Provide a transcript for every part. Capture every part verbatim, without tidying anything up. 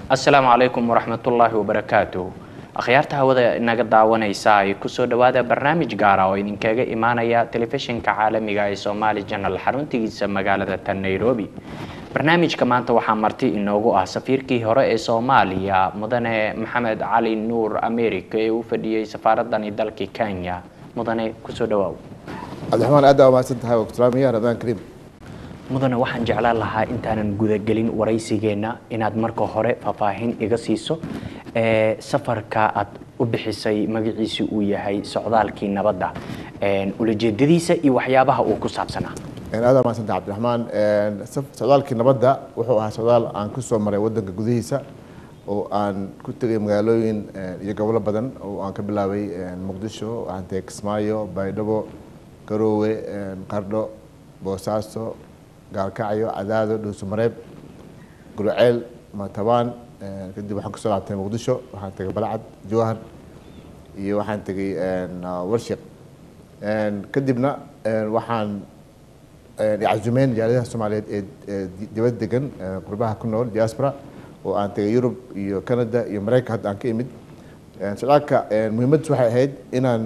السلام عليكم ورحمة الله وبركاته. أخيارتها وذا نقطع ونيساي كسر دوادة برنامج جارا وإن كجا إيمانيا تلفزيون كعالمي جاي سومالي جنرال حرون تيجي مقالة نيروبي. برنامج كمان توحى مرتي إنه جو سفير كي هراء سوماليا مدن محمد علي نور أمريكا وفدي سفارة داني دالكي كينيا مدن كسر دواو. عبد الرحمن أدى وما سنتها وكترامية رمضان كريم. mudane waxaan jeclaan lahaa intaanan gudagelin waraysigeena inaad marka hore faahfaahin iga siiso ee safarka aad u bixisay magaciisa uu yahay socdaalkii nabadda ee ulajeedadiisa iyo waxyaabaha uu ku saabsanaa een aad ma santa Cabdi Raxmaan een socdaalkii nabadda wuxuu ahaa socdaal aan ku soo maray wadanka gudihiisa oo aan ku tagay magaalooyin iyo gobollo badan oo aan ka bilaabay Muqdisho aan tagay Kismaayo Baydhabo Garowe Qardho Boosaaso gaalkacyo cadaado dhuuso mareeb gurceel matabaan kadib waxaan kusoo laabtay muqdisho waxaan tagay balcad jowhar iyo waxaan tagay warshiq kadibna waxaan casuumeen jaaliyadaha Soomaaliyeed ee dibadda degan qurbaha ku nool diaspora oo aan tagay Yurub iyo Canada iyo Mareykanka hadda aan ka imid socdaalka muhiimaddu waxay ahayd inaan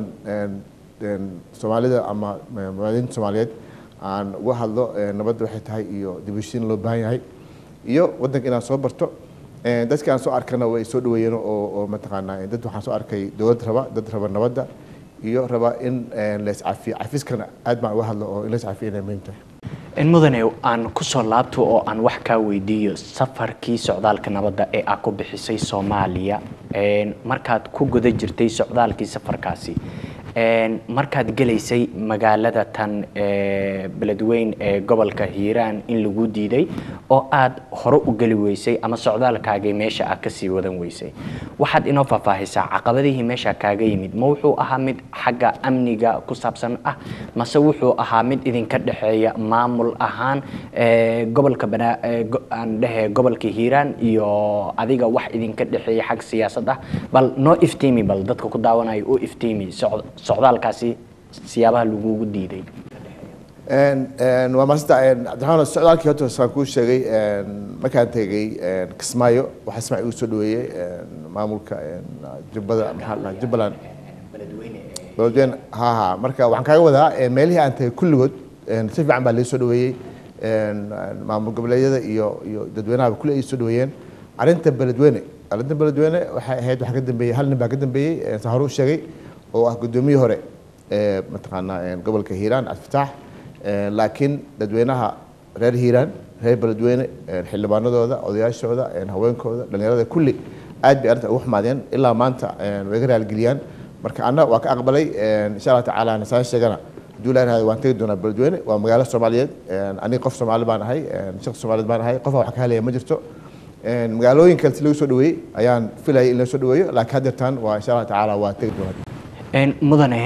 Soomaalida ama muwaadiniinta Soomaaliyeed aan uga hadlo nabadda waxay tahay iyo dib u heshiisiin loo baahan yahay iyo wadanka inaan soo barto dadka aan soo arkana way soo dhaweeyeen oo oo mataqaanaa dad waxaan soo arkay dawlad raba dad raba nabadda iyo raba in la iscafiyo cafiskana aad baan uga hadlo oo in la iscafiyo inay muhiim tahay in mudane aan ku soo laabto oo aan wax ka weydiiyo safarkii socdaalka nabadda ee aad ku bixisay Soomaaliya ee markaad ku guda jirtay socdaalkii safarkaasi een markaad galeysay magaalada tan ee beledweyn ee gobolka Hiiraan in lagu diiday oo aad hore u gali weysay ama socdaalkaaga meesha aad ka sii wadan weysay waxaad inoo faahfaahisaa caqabadihii meesha kaaga yimid ma wuxuu ahaa mid xagga amniga ku saabsan ah mase wuxuu ahaa mid idinka dhaxeeya maamul ahaan ee gobolka banaa aan dhahay gobolka Hiiraan iyo adiga wax idinka dhaxeeya xag siyaasad ah bal noo iftiimi bal dadka ku daawanayo oo iftiimi socdaalkaasi siyaabaha lagu diiday een een waa maastaa een Cabdiraxmaan socdaalkii hore saan ku sheegay een markaan tagay een Kismaayo waxa Ismaaciil uu soo dhaweeyay een maamulka een Jubbada maxaa la Jubbaland beledweyne beledweyne ha ha marka waxaan kaaga wadaa meelihii aan tagay kulligood een si fiican baa la soo dhaweeyay een maamul goboleedyada iyo iyo dadweynaha kulli ay soo dhaweeyeen arinta beledweyne arinta beledweyne waxay ahayd waxa ka dambeeyay hal nin baa ka dambeeyay saharu sheegay oo ah gudoomiye hore ee mataqaanaa gobolka Hiiraan Abdifatax laakiin dadweynaha reer Hiiraan reer beledweyne xildhibaanadooda odayaashooda haweenkooda dhalinyarada kulli aad bay arrinta ugu xumaadeen ilaa maanta way ga raalgeliyaan marka anna waa ka aqbalay insha Allah tacaala nasaan sheegana duulaan waan tagi doonaa beledweyne waa magaalo Soomaaliyeed aniga qof Soomaali baan ahay shaqo Soomaaliyeed baan ahay qof wax ka helaya ma jirto magaalooyin kale lagu soo dhaweeyay ayaan filayay in la soo dhaweeyo laakiin hadeertaan waa insha Allah tacaala waa tagi doonaa een mudane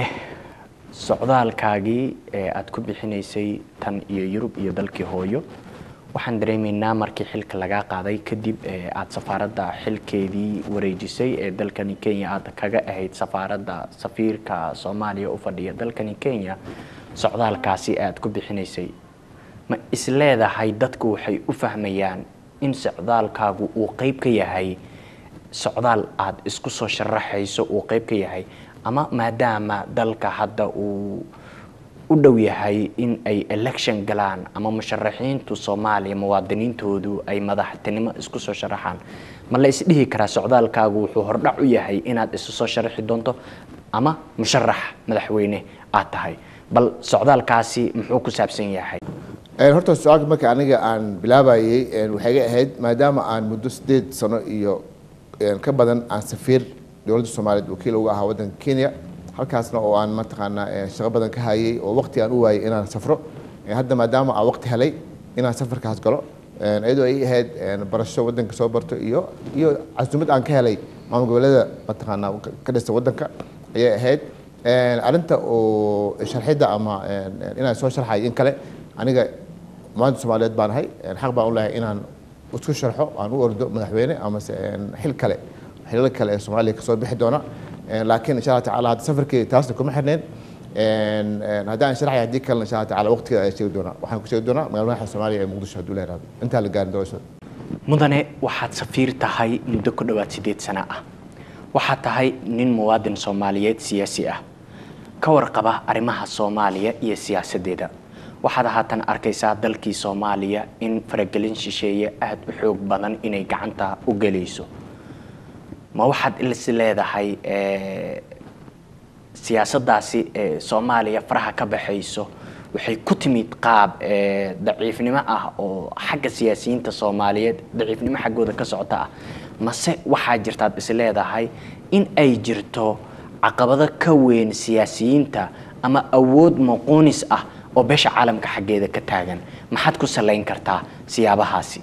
socdaalkaagii ee aad ku bixinaysay tan iyo Yurub iyo dalkii hooyo waxaan dareemaynaa markii xilka laga qaaday kadib ee aad safaaradda xilkeedii wareejisay ee dalkani Kenya aad kaga ahayd safaaradda safiirka Soomaaliya u fadhiya dalkani Kenya socdaalkaasi aad ku bixinaysay ma isleedahay dadku waxay u fahmayaan in socdaalkaagu uu qayb ka yahay socdaal aad isku soo sharaxayso uu qayb ka yahay ama maadaama dalka hadda uu u dhow yahay in ay election galaan ama musharaxiintu Soomaaliya muwaadiniintoodu ay madaxtinimo isku soo sharaxaan ma la isdhihi karaa socdaalkaagu wuxuu hordhac u yahay inaad isu soo sharaxi doonto ama musharax madaxweyne aad tahay bal socdaalkaasi muxuu ku saabsan yahay een horta socdaalka marka aniga aan bilaabayay een waxay ga ahayd maadaama aan muddo sideed sano iyo ka badan aan safiir dawladda Soomaaliyeed wakiil uga ahaa wadanka Kenya halkaasna oo aan mataqaanaa shaqo badan ka hayay oo waqti aan u waayay inaan safro hadda maadaama aan waqti helay inaan safarkaas galo ayadoo ay ahayd barasho wadanka soo barto iyo iyo casuumad aan ka helay maamul goboleeda mataqaanaa ka dhisa wadanka ayay ahayd arinta oo sharxida ama inaan soo sharxay in kale aniga muwaadin Soomaaliyeed baan ahay xaq baan u leeyahay inaan isku sharxo aan u ordo madaxweyne ama xil kale xilal kale ee Soomaaliya ka soo bixi doona laakiin insha Allah tacaala hada safarkii taasna kuma xirneen een hadaan sharaxay hadii kale insha Allah tacaala waqtiga ay sheegi doona waxaan ku sheegi doonaa magaalada Soomaaliya ee Muqdisho haduu leeyahay inta la gaarin doorashada mudane waxaad safiir tahay muddo ku dhawaad sideed sano ah waxaad tahay nin muwaadin Soomaaliyeed siyaasi ah ka warqaba arrimaha Soomaaliya iyo siyaasadeeda waxaad haatan arkaysaa dalkii Soomaaliya in faragelin shisheeye aad u xoog badan inay gacanta u galayso ma waxaad ilis leedahay ee siyaasaddaasi ee Soomaaliya faraha ka baxayso waxay ku timid qaab ee daciifnimo ah oo xagga siyaasiyiinta Soomaaliyeed daciifnimo xaggooda ka socota ah mase waxaa jirtaad is leedahay in ay jirto caqabado ka weyn siyaasiyiinta ama awood muqoonis ah oo beesha caalamka xaggeeda ka taagan maxaad ku saleyn kartaa siyaabahaasi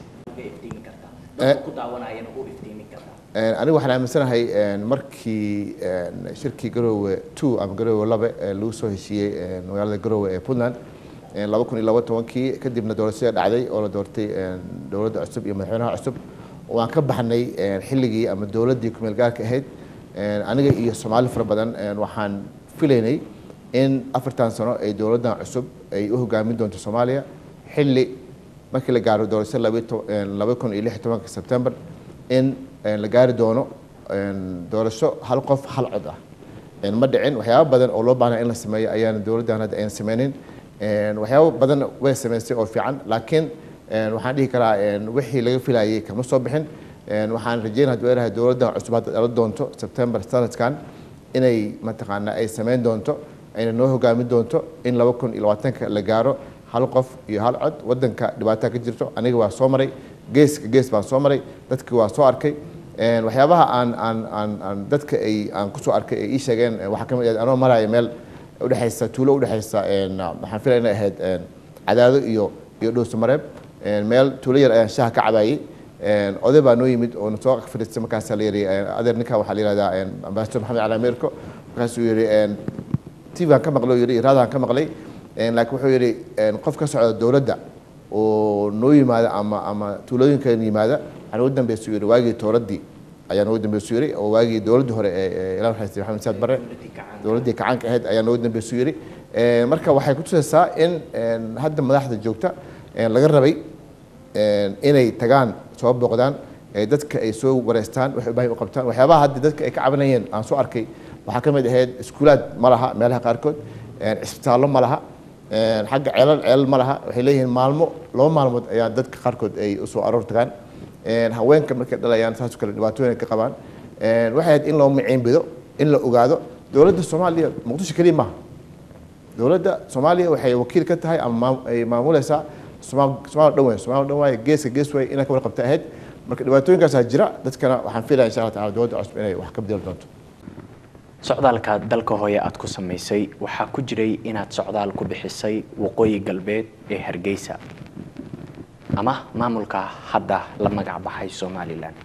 ku daawanayana u iftiimi kartaa anigu waxaan aaminsanahay markii shirkii Garowe two ama Garowe laba lagu soo heshiiyay magaalada Garowe ee Puntland laba kun iyo laba iyo toban kadibna doorashada dhacday oo la doortay dowladda cusub iyo madaxweynaha cusub waan ka baxnay xilligii ama dowladdii ku meel gaarka ahayd aniga iyo Soomaali fara badan waxaan filaynay in afartan sano ay dowladdan cusub ay u hogaamin doonto Soomaaliya xilli markii la gaaro doorashada laba kun iyo lix iyo toban September in la gaari doono doorasho hal qof hal cod ah ma dhicin waxyaabo badan oo loo baahnaa in la sameeyo ayaan dowladdan hadda aan sameynin waxyaabo badan way sameysay oo fiican laakiin waxaan dhihi karaa wixii laga filayay kama soo bixin waxaan rajeynayaa dowladda dowladdan cusub hadda la doonto September sanadkan inay mataqaana ay sameyn doonto ayna noo hogaamin doonto in laba kun iyo labaatanka la gaaro hal qof iyo hal cod wadanka dhibaato ka jirto aniga waa soo maray geeska gees baan soo maray dadka waa soo arkay waxyaabaha aan aan aan aan dadka ay aan ku soo arkay ay ii sheegeen waxa kamid ah anoo marayo meel u dhaxaysa tuulo u dhaxaysa waxaan filayaa inay ahayd Cadaado iyo iyo Dhooso Mareeb meel tuulo yar ayaan shaah ka cabayay oday baa noo yimid oo soo fadhiistay markaas la yiri adeer ninka waxa la yiraahdaa ambassador Maxamed Cali Ameerko markaas uu yiri T V aan ka maqlay yiri raadaan ka maqlay laakiin wuxuu yiri qof ka socda dowladda oo noo yimaada ama ama tuulooyinka yimaada aan ugu dambeysay yiri waagii tooradii ayaan ugu dambeysay yiri oo waagii dowladda hore ee ilaa xasan Maxamed Saad Barre dowladii kacanka ahayd ayaan ugu dambeysay yiri marka waxay ku tusaysaa in hadda madaxda joogta laga rabay inay tagaan soo booqdaan dadka ay soo wareystaan waxay u baahan u qabtaan waxyaabaha hadda dadka ay ka cabanayeen aan soo arkay waxa kamid ahayd iskuulaad ma laha meelaha qaarkood isbitaallo ma laha xagga ceelal ceelal ma laha waxay leeyihiin maalmo laba maalmood ayaa dadka qaarkood ay u soo aroor tagaan haweenka markay dhalayaan saas kale dhibaatooyin ka qabaan waxay ahayd in loo miciin bido in la ogaado dowladda Soomaaliya Muqdisho kaliya maaha dowladda Soomaaliya waxay wakiil ka tahay ama ay maamulaysaa Soomaaliya dhan Soomaaliya dhan way geeska gees way inay ka warqabta ahayd marka dhibaatooyinkaas jira dadkana waxaan filayaa insha Allah taala dowladda cusub inay wax ka bedeli doonto socdaalka dalka hooyo aad ku sameysay waxa ku jiray inaad socdaal ku bixisay waqooyi galbeed ee Hargeysa ama maamulka hadda la magac baxay Somaliland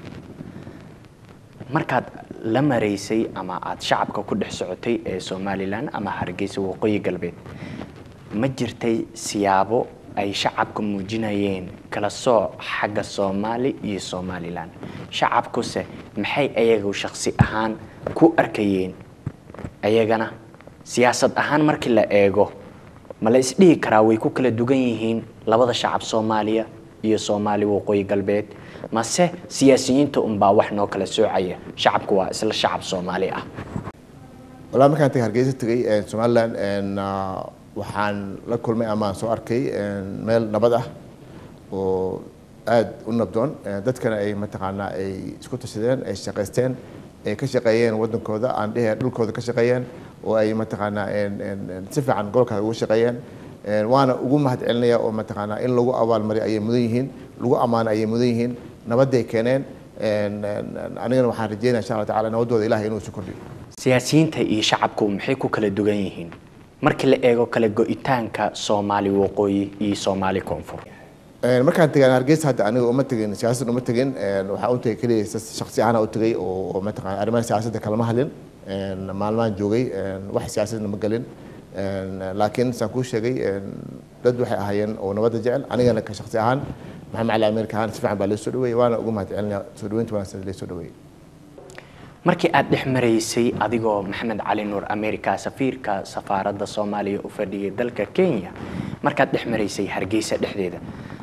markaad la mareysay ama aad shacabka ku dhex socotay ee Somaliland ama Hargeysa waqooyi galbeed ma jirtay siyaabo ay shacabka muujinayeen kala sooc xagga Soomaali iyo Somaliland shacabkuse maxay ayagu shakhsi ahaan ku arkayeen ayagana siyaasad ahaan markii la eego ma la isdhihi karaa way ku kala dugan yihiin labada shacab Soomaaliya iyo Soomaali waqooyi galbeed mase siyaasiyiinta un baa wax noo kala soocaya shacabku waa isla shacab Soomaali ah wala markaan tagay Hargeysa tagay Somaliland waxaan la kulmay ama soo arkay meel nabad ah oo aad u nabdoon dadkana ay mataqaana ay isku tashadeen ay shaqeysteen ay ka shaqeeyeen wadankooda aan dhahay dhulkooda ka shaqeeyeen oo ay mataqaana si fiican gobolka ugu shaqeeyeen waana ugu mahadcelinaya oo mataqaana in lagu abaal mariyo ay mudan yihiin lagu amaano ay mudan yihiin nabaday keeneen anigana waxaan rajeynayaa insha Allah taala nabadooda Ilaahay inuu soo kordhiyo siyaasiyiinta iyo shacabku maxay ku kala dugan yihiin markii la eego kala go'itaanka Soomaali waqooyi iyo Soomaali koonfur markaan tagay Hargeysa hadda aniga uma tagin siyaasad uma tagin waxa uu tagay kaliya shakhsi ahaan u tagay oo mataqaan arrimaha siyaasadda kala ma hadlin maalmahan joogay wax siyaasadna ma galin laakiin saan ku sheegay dad waxay ahaayeen oo nabadda jecel anigana ka shakhsi ahaan Maxamed Cali Ameerka ahaan si fiican baa la soo dhaweeyay waana ugu mahadcelinayaa soo dhaweynta wanaagsan la soo dhaweeyay markii aad dhex mareysay adigoo Maxamed Cali Nuur Ameerika safiirka safaaradda Soomaaliya u fadhiyay dalka Kenya markaad dhex mareysay Hargeysa dhexdeeda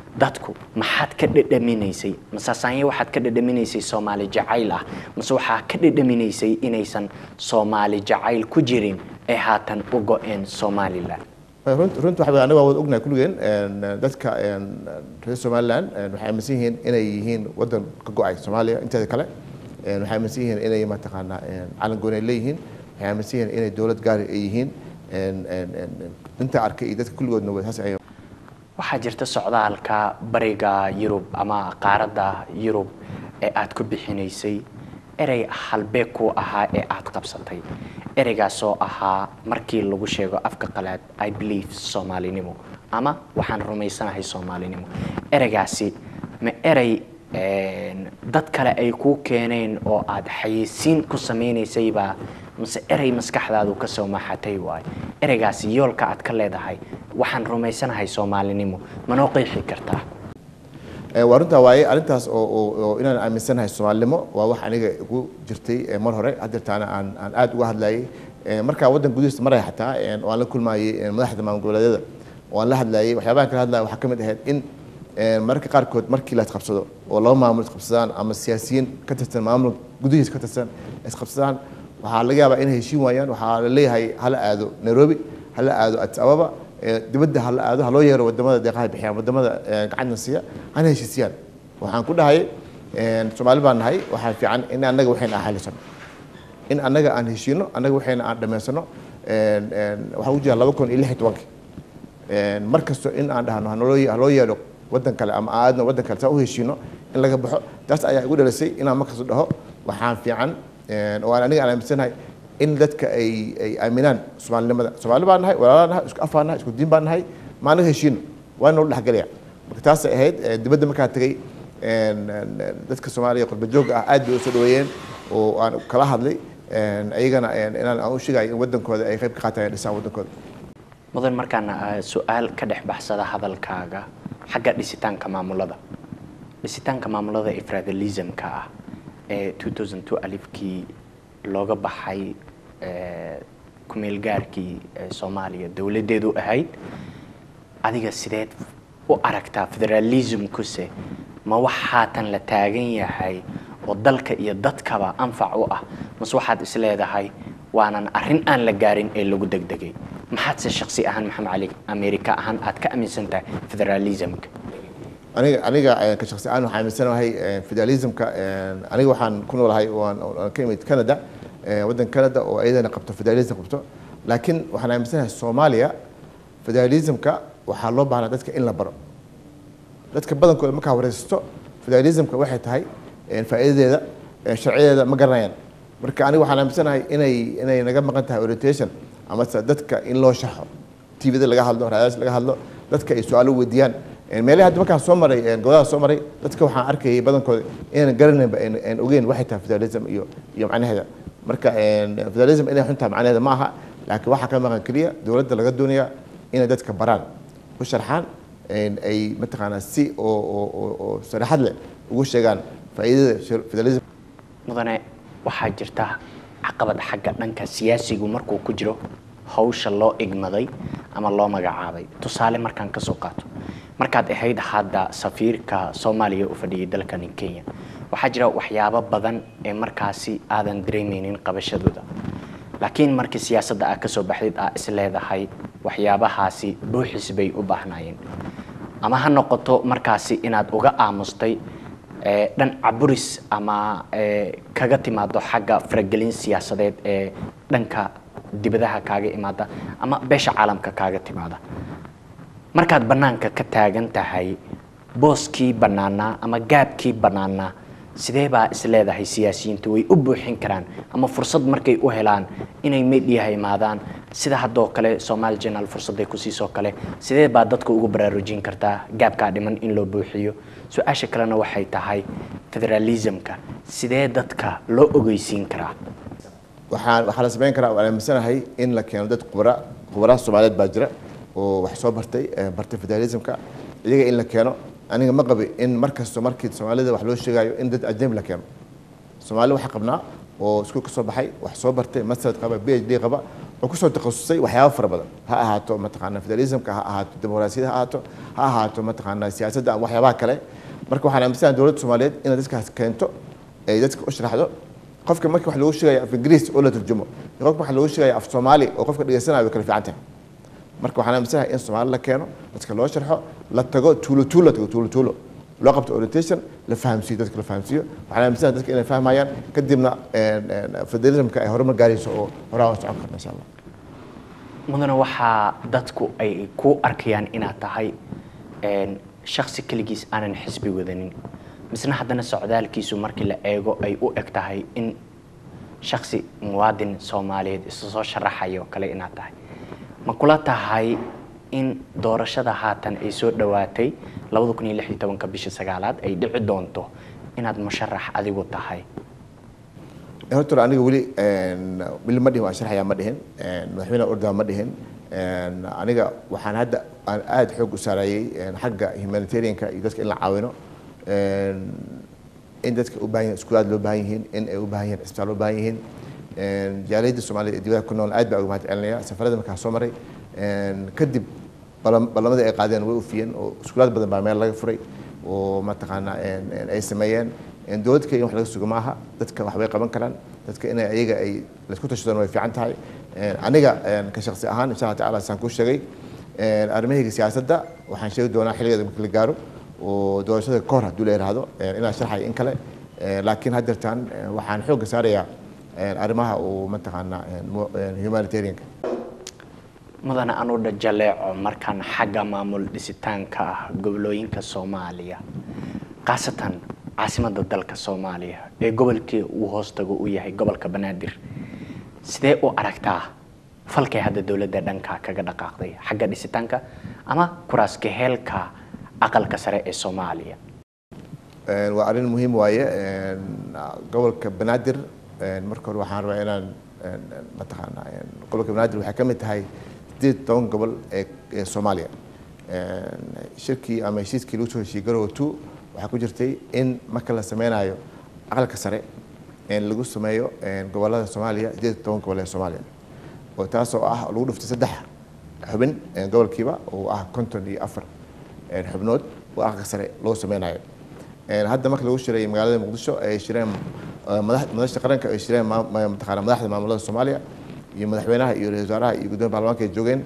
dadku maxaad ka dhadhaminaysay masasaanya waxaad ka dhadhaminaysay Soomaali jacayl ah mise waxaa ka dhadhaminaysay inaysan Soomaali jacayl ku jirin ee haatan u go'een Somaliland runta waxa anaga wada ognahay kulligeen dadka reer Somaliland waxay aaminsan yihiin inay yihiin wadan ka go'ay Soomaaliya inteeda kale waxay aaminsan yihiin inay ma taqaanaa calan gooni leeyihiin waxay aaminsan yihiin inay dawlad gaar ah yihiin inta arkay dadka kulligoodna way haas ay waxaa jirta socdaalka bariga Yurub ama qaaradda Yurub ee aad ku bixinaysay erey halbeeg ku ahaa ee aad qabsatay ereygaas oo ahaa markii lagu sheego afka qalaad I believe Soomaalinimo ama waxaan rumaysanahay Soomaalinimo ereygaasi ma erey dad kale ay ku keeneen oo aad xayeysiin ku sameynaysay ba mise erey maskaxdaadu ka soo maxatay waay ereygaasi yoolka aad ka leedahay waxaan rumaysanahay Soomaalinimo ma noo qeexi kartaa warunta waaye arintaas oo oo inaan aaminsanahay Soomaalinimo waa wax aniga ugu jirtay mar hore hadirtaana aan aan aad uga hadlayay marka wadan gudihiisa maray xataa oo aan la kulmaayay madaxda maamul goboleedyada oo aan la hadlayay waxyaabaha kala hadlay waxa kamid ahayd in marka qaarkood markii la qabsado oo laba maamul qabsadaan ama siyaasiyiin ka tirsan maamul gudihiisa ka tirsan is qabsadaan waxaa laga yaabaa inay heshiin waayaan waxaa la leeyahay hala aado Nairobi hala aado Addis Ababa dibadda hala aado haloo yeero wadamada deeqaha bixiyaan wadamada gacan siiya ana heshiisiyaan waxaan ku dhahay Soomaali baan nahay waxa fiican in anaga waxayna ahalisan in anaga aan heshiino anaga waxayna aan dhameysano waxa uu jiraa laba kun iyo lix iyo toban markasto in aan dhahno haloo yeero wadan kale ama aadna wadan kale saa u heshiino in laga baxo taas ayaa igu dhalisay inaan markasto dhaho waxaan fiican oo aan aniga aan aaminsanahay in dadka ay ay aaminaan Soomaalinimada Soomaali baan nahay walaalana nahay isku afaan nahay isku diin baan nahay ma anaga heshiino waa inuu dhaxgalaya marka taas ay ahayd dibadda markaa tagay dadka Soomaaliya qurba joog ah aad bay u soo dhaweeyeen oo aan kala hadlay ayagana inaan aan u sheegay in wadankooda ay qayb ka qaataan dhisaan wadankooda mudan markaan su'aal ka dhex baxsada hadalkaaga xagga dhisitaanka maamulada dhisitaanka maamulada federalism-ka ah ee two thousand two alifkii looga baxay ku meel gaarkii Soomaaliya dawladeedu ahayd adiga sideed u aragtaa federalism-ku se ma waxa tan la taagan yahay oo dalka iyo dadkaba anfac u ah mas waxaad is leedahay waanan arrin aan la gaarin ee lagu degdegay maxaad si shakhsi ahaan Maxamed Cali America ahaan aad ka aaminsantahay federalism-ka aniga aniga ka shakhsi ahaan waxaan aaminsanahay federalism-ka aniga waxaan ku noolahay oo aan ka imid Canada wadan Canada oo ayadana qabto federalism qabto laakiin waxaan aaminsanahay Soomaaliya federalism-ka waxaa loo baahnaa dadka in la baro dadka badankooda marka wareysto federalism-ka waxay tahay faa'iidadeeda sharciyeeda ma garanayaan marka aniga waxaan aaminsanahay inay inay naga maqan tahay orientation ama dadka in loo shaxo T V-da laga hadlo raadiyaha laga hadlo dadka ay su'aalo weydiiyaan meelaha hadda markaan soo maray gobolaha soo maray dadka waxaan arkayay badankooda inaan garanayba aan ogeyn waxay tahay federalism iyo iyo macnaheeda marka federalism inay xunta macnaheeda ma aha laakiin waxa ka maqan kaliya dawladda laga doonaya inay dadka baraan u sharxaan ay mataqaanaa si oo oo oo saraxad leh ugu sheegaan faa'iidada federalism mudane waxaa jirta caqabad xagga dhanka siyaasigu markuu ku jiro hawsha loo igmaday ama loo magacaabay tusaale markaan ka soo qaato markaad ahayd hadda safiirka Soomaaliya u fadhiyay dalka Kenya waxaa jira waxyaabo badan ee markaasi aadan dareemaynin qabashadooda laakiin markii siyaasadda aad ka soo baxday aad is leedahay waxyaabahaasi buuxis bay u baahnayeen ama ha noqoto markaasi inaad uga aamustay dhan caburis ama kaga timaado xagga faragelin siyaasadeed ee dhanka dibadaha kaaga imaada ama beesha caalamka kaaga timaada markaad banaanka ka taagan tahay booskii banaana ama gaabkii banaana sidee baa is leedahay siyaasiyiintu way u buuxin karaan ama fursad markay u helaan inay media imaadaan sida hadoo kale Somali Channel fursaday ku siiso kale sidee baa dadku ugu baraarujin kartaa gaabka dhiman in loo buuxiyo su'aasha kalena waxay tahay federalism-ka sidee dadka loo ogeysiin karaa waxaan waxa la sameyn karaa waan aaminsanahay in la keeno dad khubara khubara Soomaaliyeed baa jira oo wax soo bartay bartay federalism-ka iyaga in la keeno aniga ma qabi in markasto markii Soomaalida wax loo sheegayo in dad ajnabi la keeno Soomaali waxa qabnaa oo isku ka soo baxay wax soo bartay master qaba P H D qaba oo ku soo takhasusay waxyaabo fara badan ha ahaato mataqaanaa federalismka ha ahaato dimuqraasiyadda ha ahaato ha ahaato mataqaanaa siyaasadda ama waxyaabaha kale marka waxaan aaminsanahay dowladda Soomaaliyeed inay dadkaas keento ay dadka u sharaxdo qofka marka wax lagu sheegayo af Ingiriis oo la turjumo qofka wax lagu sheegayo af Soomaali oo qofka dhageysanayo way kala fiican tahay marka waxaan aaminsanahay in Soomaali la keeno dadka loo sharxo la tago tuulo tuulo tago tuulo tuulo loo qabto orientation la fahamsiyo dadka la fahamsiyo waxaan aaminsanahay dadka inay fahmayaan kadibna federalismka ay horumar gaarayso oo horaa u socon karna insha Allah mudana waxa dadku ay ku arkayaan inaad tahay een shakhsi kaligiis aanan xisbi wadanin misna haddana socdaalkiisu markii la eego ay u eg tahay in shakhsi muwaadin Soomaaliyeed isu soo sharaxayo kale inaad tahay ma kula tahay in doorashada haatan ay soo dhawaatay laba kun iyo lix iyo toban bisha sagaalaad ay dhici doonto inaad musharax adigu tahay horta aniga wali een wali ma dhihin waa sharaxaya ma dhihin een madaxweyne ordaa ma dhihin een aniga waxaan hadda aan aad xoog u saarayay xagga humanitarianka iyo dadka in la caawino een in dadka u baahan iskuulaad loo baahan yihiin in ay u baahan yihiin isbitaal loo baahan yihiin een jaaliyadda Soomaaliyeed ee dibadda ku nool aad baa uga mahadcelinaya safarada markaa soo maray een kadib ballamada ay qaadeen way u fiiyeen oo iskuulaad badan baa meel laga furay oo mataqaanaa een ay sameeyeen in dowladda in wax laga sugo maaha dadka wax way qaban karaan dadka in ayaga ay la isku tashadaan way fiican tahay aniga ka shakhsi ahaan insha Allah taala saan ku sheegay arrimaha siyaasadda waxaan sheegi doonaa xilligeeda markii la gaaro oo doorashada ka hor haddii la yiraahdo inaan sharxay in kale laakiin haddeertaan waxaan xoog saarayaa arrimaha uu mataqaanaa humanitarianka mudana aanu dhajaleeco markaan xagga maamul dhisitaanka ah gobolooyinka Soomaaliya qaasatan caasimada dalka Soomaaliya ee gobolkii uu hoostago u yahay gobolka Banaadir sidee u aragtaa falkay hadda dawladda dhanka kaga dhaqaaqday xagga dhisitaanka ama kuraaska heelka aqalka sare ee Soomaaliya een waa arin muhiim waaye een gobolka Banaadir een marka hore waxaan rabaa inaan mataqaanaa een gobolka Banaadir waxa ka mid tahay siddeed iyo toban gobol ee Soomaaliya een shirkii ama heshiiskii lagu soo heshiiyay Garowe two waxaa ku jirtay in marka la sameynayo aqalka sare in lagu sameeyo gobolada Soomaaliya siddeed iyo toban gobol ee Soomaaliya oo taas oo ah lagu dhuftay saddex xubin gobolkiiba oo ah konton iyo afar xubnood oo aqalka sare loo sameynayo hadda marka lagu shiray magaalada Muqdisho ay shireen madaxda qaranka ay shireen mataqaanaa madaxda maamulada Soomaaliya iyo madaxweynaha iyo ra'iisul wasaaraha iyo gudoomiyaha baarlamaanka ay joogeen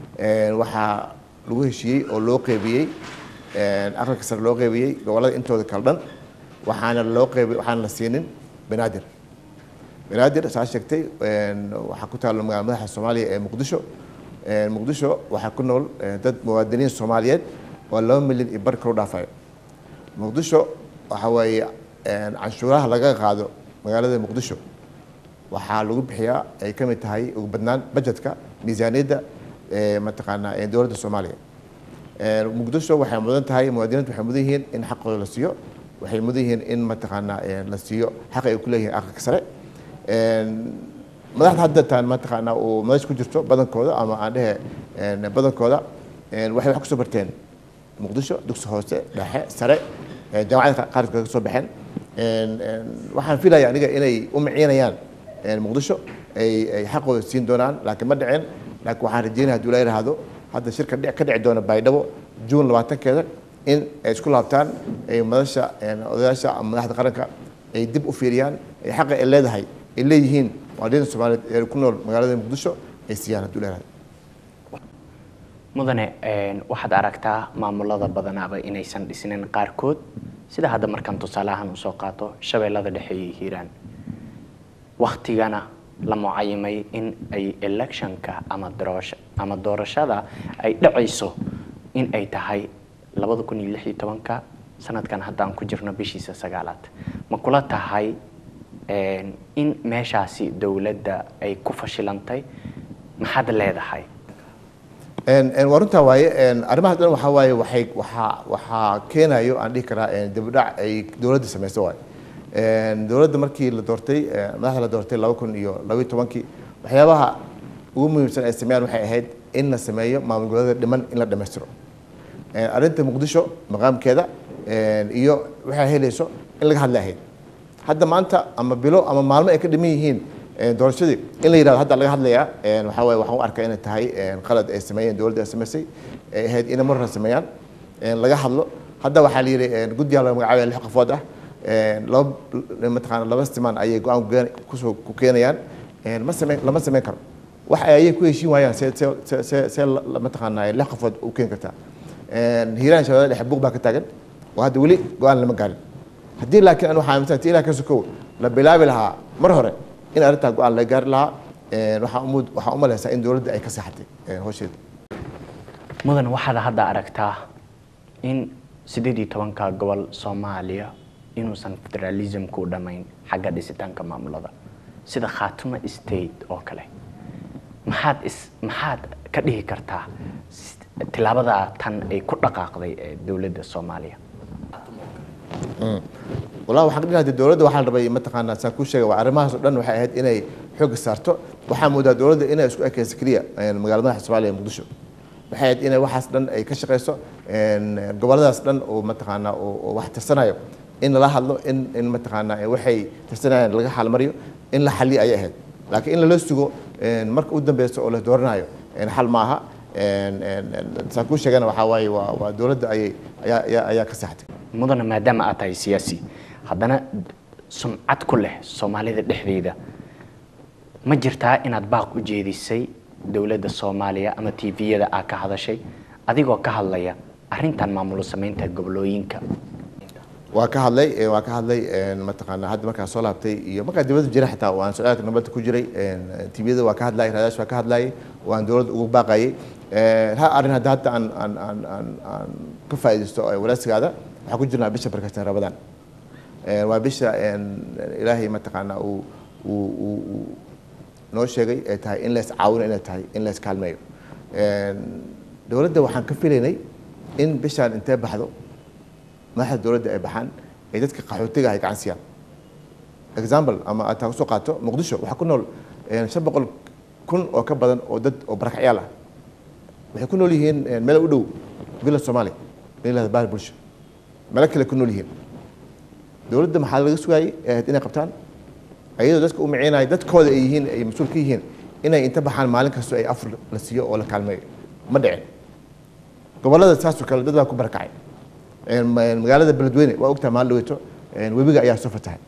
waxaa lagu heshiiyey oo loo qeybiyey aqalka sare loo qeybiyey gobolada intooda kala dhan waxaana loo qeybiyey waxaana la siinin Banaadir Banaadir saa sheegtay waxaa ku taal magaalada madaxda Soomaaliya ee Muqdisho Muqdisho waxaa ku nool dad muwaadiniin Soomaaliyeed oo laba milyan iyo bar kor u dhaafayo Muqdisho waxa weeye canshuuraha laga qaado magaalada Muqdisho waxaa lagu bixiyaa ay ka mid tahay ugu badnaan budgetka miisaaniyadda ee mataqaanaa ee dowladda Soomaaliya Muqdisho waxay mudan tahay muwaadiniintu waxay mudan yihiin in xaqooda la siiyo waxay mudan yihiin in mataqaanaa la siiyo xaq ay ku leeyihiin aqalka sare madaxda hadda taan mataqaanaa oo madax ku jirto badankooda ama aan dhahe badankooda waxay wax ku soo barteen Muqdisho dugsi hoose dhexe sare jaamacadaha qaarkood ka soo baxeen waxaan filayaa aniga inay u micinayaan Muqdisho ay ay xaqooda siin doonaan laakiin ma dhicin laakiin waxaan rajeynayaa haddii la yiraahdo hadda shirka dhic ka dhici doona Baydhabo June labaatankeeda in ay isku laabtaan ay madasha odayaasha ama madaxda qaranka ay dib u fiiriyaan ay xaq ay leedahay ay leeyihiin muwaadiniinta Soomaaliyeed ee ku nool magaalada Muqdisho ay siiyaan haddii la yiraahdo mudane waxaad aragtaa maamulada badanaaba inaysan dhisnin qaarkood sida hadda markaan tusaalahan u soo qaato Shabeellada Dhexe iyo Hiiraan waqtigana la mucaayimay in ay electionka ama doorasho ama doorashada ay dhacayso in ay tahay laba kun iyo lix iyo toban sanadkan hadda aan ku jirno bishiisa sagaalaad ma kula tahay in meeshaasi dawladda ay ku fashilantay maxaad leedahay een warunta waaye een arrimaha dhan waxa waaye waxay waxa waxa keenayo aan dhigi karaa een dibdhac ay dawladda sameeyso waaye een dawladda markii la doortay madaxda la doortay laba kun iyo laba iyo toban waxyaabaha ugu muhiimsan ee sameeyaan waxay ahayd in la sameeyo maamul goboleed dhiman in la dhameystiro een arinta Muqdisho maqaamkeeda een iyo waxa helayso in laga hadlaa hadda maanta ama bilo ama maalmo ay ka dhiman yihiin doorashadii in la yiraahdo hadda laga hadlayaa waxa way waxaan u arkaa inay tahay qalad ay sameeyeen dowladda ay sameysay ay ahayd in mar hore sameeyaan laga hadlo hadda waxaa la yiri guddiga la magacaabay lix qofood ah laba mataqaana laba siman ayay go'aan ku soo ku keenayaan ma sameyn lama sameyn karo wax ay ku heshiin waayaan se se se mataqaana lix qofood u keen kartaa hiiraan shabeelle dhexe buuq baa ka taagan oo hadda weli go'aan lama gaarin haddii laakiin aan waxaa maanta ilaa ka sokow la bilaabi lahaa mar hore in arrintaa go'aan la gaari lahaa waxaa umud waxaa u maleysaa in dowladda ay ka saxatay howsheeda mudan waxaad hadda aragtaa in sideed iyo tobanka gobol Soomaaliya inuusan federalism-ku dhamayn xagga dhisitaanka maamulada sida Khaatuma State oo kale maxaad is maxaad ka dhihi kartaa tilaabada tan ay ku dhaqaaqday ee dowladda Soomaaliya والله waxaan ka dhigay dowladda waxaa la rabay mataqaana saan ku sheegay waa arrimahaas oo dhan waxay ahayd inay xoog saarto waxaa moodaa dowladda inay isku ekayso kaliya magaalada Soomaaliya Muqdisho waxay ahayd inay waxaas dhan ay ka shaqeyso goboladaas dhan oo mataqaana oo wax tarsanayo in la hadlo in in mataqaana waxay tarsanayaan laga xal mariyo in la xalliyo ay ahayd laakiin in la sugo marka u dambeeyo oo la dooranayo in xal maaha saan ku sheegana waxa waaye waa dowladda ay ayaa ayaa ka saxtay mudana maadaama aad tahay siyaasi haddana sumcad ku leh Soomaalida dhexdeeda ma jirtaa inaad baaq u jeedisay dowladda Soomaaliya ama T V-yada aad ka hadashay adigoo ka hadlaya arrintan maamul sameynta gobolooyinka waa ka hadlay waa ka hadlay mataqaana hadda markaa soo laabtay iyo markaa dowladda jiray xataa waan socdaalka nabadda ku jiray T V-yada waa ka hadlay raadash waa ka hadlay waan dowladda ugu baaqayay ha arrin hadda hadda aan aan aan aan ka faa'iideysto walaasgaada waxaan ku jirnaa bisha barkatan Ramadaan waa bisha ilaahay mataqaana uu uu noo sheegay ay tahay in la is caawino inay tahay in la is kaalmeeyo dowladda waxaan ka filaynay in bishaan intee baxdo madaxda dowladda ay baxaan ay dadka qaxootiga ay gacan siiyaan example ama aad taa soo qaato Muqdisho waxaa ku nool shan boqol kun oo ka badan oo dad oo barakacyaal ah waxay ku nool yihiin meel u dhow villa Soomaaliya ilaa baal bulsho meel kale ku nool yihiin dowladda maxaa laga sugayay inay qabtaan ayadoo dadka u miceenay dadkooda ay yihiin ay mas'uul ka yihiin inay inta baxaan maalin kasta ay afur la siiyo oo la kaalmeeyo ma dhicin gobolada saas oo kale dad baa ku barakacay magaalada Beledweyne waa ogtaa maalin dhaweyto webiga ayaa soo fatahay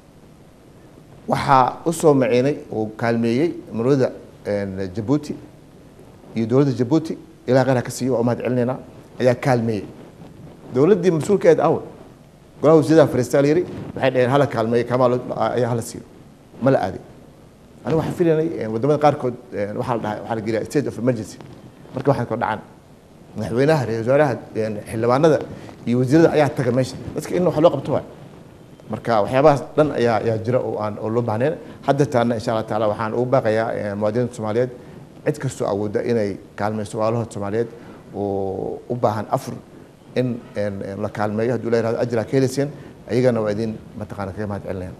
waxaa u soo miceenay oo kaalmeeyay marwada Djibouti iyo dowladda Djibouti ilaa qaar ka siiyo oo mahad celinayna ayaa kaalmeeyay dowladdii mas'uulkeed aw golaha wasiirada Fariistaal yiri waxay dhaheen hala kaalmeeyo kama ayaa hala siiyo ma la aadi aniga waxaan filaynay wadamada qaarkood waxaa la dhahay waxaa la geliyaa state of emergency marka waxaan ka dhacaan madaxweynaha ra'iisul wasaaraha xildhibaanada iyo wasiirada ayaa taga meesha dadka in wax loo qabto waa marka waxyaabahaas dhan ayaa ayaa jira oo aan oo loo baahneen hadda taana insha Allah taala waxaan ugu baaqayaa muwaadiniinta Soomaaliyeed cid kastoo awooda inay kaalmeyso walaalaha Soomaaliyeed oo u baahan afur in la kaalmeeyo haddii la yiraahdo ajra ka helaysan ayagana waa idin mataqaana kaga mahad celinayaan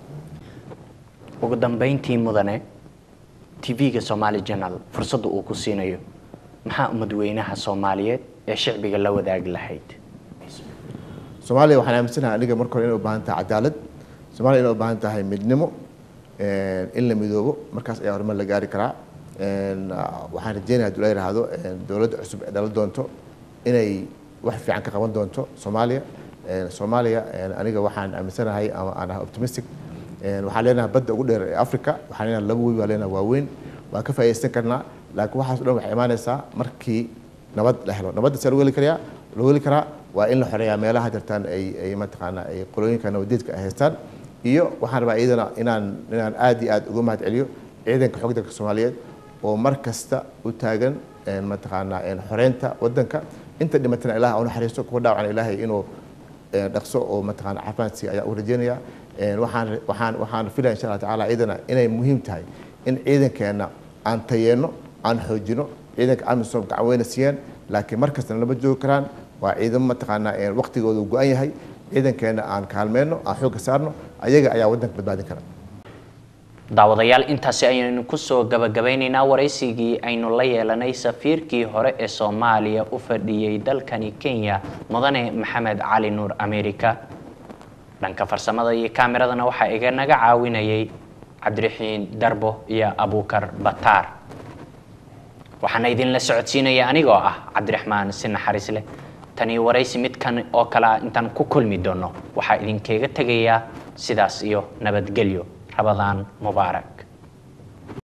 ugu dambeyntii mudane T V-ga Somali Channel fursad uu ku siinayo maxaa ummadweynaha Soomaaliyeed ee shacbiga la wadaag lahayd Soomaaliya waxaan aaminsanahay aniga markii hore inay u baahan tahay cadaalad Soomaaliya inay u baahan tahay midnimo in la midoobo markaas ayaa horumar la gaari karaa waxaan rajeynayaa haddii la yiraahdo dowladda cusub ee dhala doonto inay wax fiican ka qaban doonto Soomaaliya Soomaaliya aniga waxaan aaminsanahay ama aan optimistic waxaan leenahay badda ugu dheer ee Afrika waxaan leenahay laba webi waa leenahay waaweyn waa ka faa'iideysan karnaa laakiin waxaas oo dhan waxay imaanaysaa markii nabad la helo nabadda si loo heli karaa loo heli karaa waa in la xoreeyaa meelaha jirtaan ay ay mataqaana ay qolooyinka nabadeedka ay haystaan iyo waxaan rabaa iyadana inaan inaan aad iyo aad uga mahad celiyo ciidanka xoogga dalka Soomaaliyeed oo mar kasta u taagan mataqaana xoreynta wadanka inta dhimatana Ilaahay oo naxariisto ku dhaawacan Ilaahay inuu dhaqso oo mataqaana caafimaad si ayaa u rajeynaya waxaan waxaan waxaan filayaa insha Allah taala iyadana inay muhiim tahay in ciidankeena aan tayeeno aan xoojino ciidanka amisom gacan weyn siiyaan laakiin markasta lama joogi karaan waa ciidan mataqaana waqtigooda uu go'an yahay ciidankeena aan kaalmeeno aan xoog saarno ayaga ayaa wadanka badbaadin kara daawadayaal intaasi ayaynu ku soo gabagabaynaynaa waraysigii aynu la yeelanay safiirkii hore ee Soomaaliya u fadhiyay dalkani Kenya mudane Maxamed Cali Nuur America dhanka farsamada iyo kaameradana waxa iga naga caawinayay cabdiraxiin darbo iyo abuukar bataar waxaan idin la socodsiinaya anigoo ah cabdiraxmaan si naxariis leh tani waraysi midkan oo kala intaan ku kulmi doono waxaa idinkaga tegayaa sidaas iyo nabadgelyo rabadaan mubaarak